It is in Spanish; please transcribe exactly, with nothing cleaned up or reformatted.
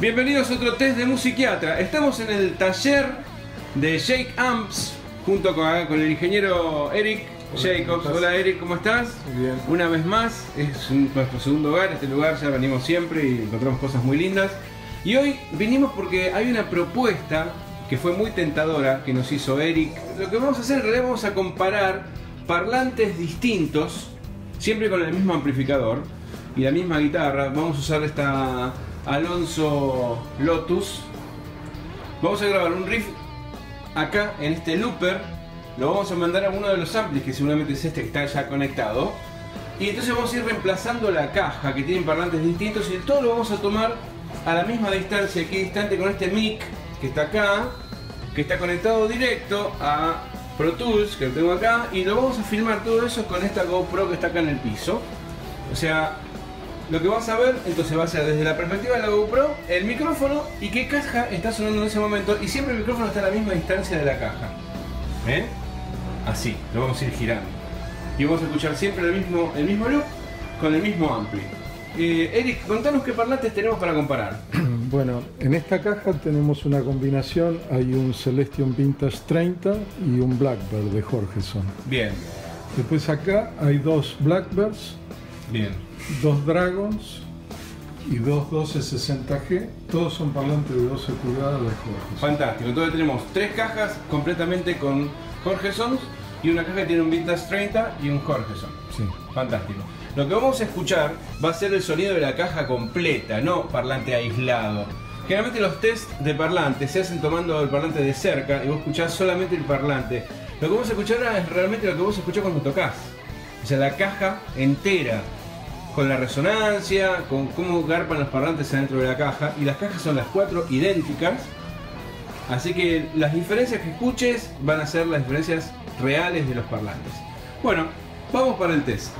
Bienvenidos a otro test de Musiquiatra. Estamos en el taller de Jake Amps junto con, con el ingeniero Eric Jacobs. Hola Eric, ¿cómo estás? Muy bien. Una vez más, es un, nuestro segundo hogar, este lugar ya venimos siempre y encontramos cosas muy lindas. Y hoy vinimos porque hay una propuesta que fue muy tentadora que nos hizo Eric. Lo que vamos a hacer en realidad vamos a comparar parlantes distintos, siempre con el mismo amplificador y la misma guitarra. Vamos a usar esta Alonso Lotus. Vamos a grabar un riff acá en este looper. Lo vamos a mandar a uno de los amplis, que seguramente es este que está ya conectado. Y entonces vamos a ir reemplazando la caja, que tienen parlantes distintos, y todo lo vamos a tomar a la misma distancia, aquí distante, con este mic que está acá, que está conectado directo a Pro Tools, que lo tengo acá, y lo vamos a filmar todo eso con esta GoPro que está acá en el piso. O sea, lo que vas a ver entonces va a ser desde la perspectiva de la GoPro, el micrófono y qué caja está sonando en ese momento, y siempre el micrófono está a la misma distancia de la caja. ¿Ven? Así, lo vamos a ir girando. Y vamos a escuchar siempre el mismo, el mismo loop con el mismo ampli. Eh, Eric, contanos qué parlantes tenemos para comparar. Bueno, en esta caja tenemos una combinación, hay un Celestion Vintage treinta y un Blackbird de Jorgeson. Bien. Después acá hay dos Blackbirds, Bien. dos Dragons y dos doce sesenta G, todos son parlantes de doce pulgadas de Jorgeson. Fantástico, entonces tenemos tres cajas completamente con Jorgeson y una caja que tiene un Vintage treinta y un Jorgeson. Sí. Fantástico. Lo que vamos a escuchar va a ser el sonido de la caja completa, no parlante aislado. Generalmente los test de parlantes se hacen tomando el parlante de cerca y vos escuchás solamente el parlante. Lo que vamos a escuchar ahora es realmente lo que vos escuchás cuando tocas. O sea, la caja entera, con la resonancia, con cómo garpan los parlantes adentro de la caja. Y las cajas son las cuatro idénticas. Así que las diferencias que escuches van a ser las diferencias reales de los parlantes. Bueno, vamos para el test.